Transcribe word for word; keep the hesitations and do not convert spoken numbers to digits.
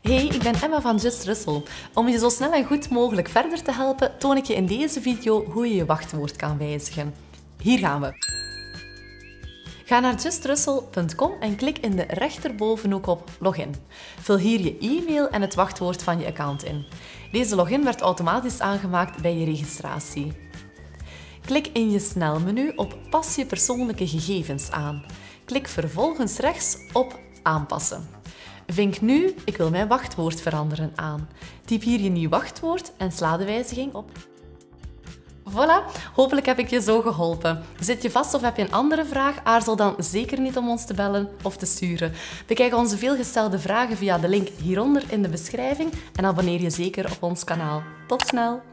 Hey, ik ben Emma van Just Russell. Om je zo snel en goed mogelijk verder te helpen, toon ik je in deze video hoe je je wachtwoord kan wijzigen. Hier gaan we. Ga naar just russell punt com en klik in de rechterbovenhoek op Login. Vul hier je e-mail en het wachtwoord van je account in. Deze login werd automatisch aangemaakt bij je registratie. Klik in je snelmenu op Pas je persoonlijke gegevens aan. Klik vervolgens rechts op Aanpassen. Vink nu Ik wil mijn wachtwoord veranderen aan. Typ hier je nieuw wachtwoord en sla de wijziging op. Voilà, hopelijk heb ik je zo geholpen. Zit je vast of heb je een andere vraag? Aarzel dan zeker niet om ons te bellen of te sturen. Bekijk onze veelgestelde vragen via de link hieronder in de beschrijving en abonneer je zeker op ons kanaal. Tot snel!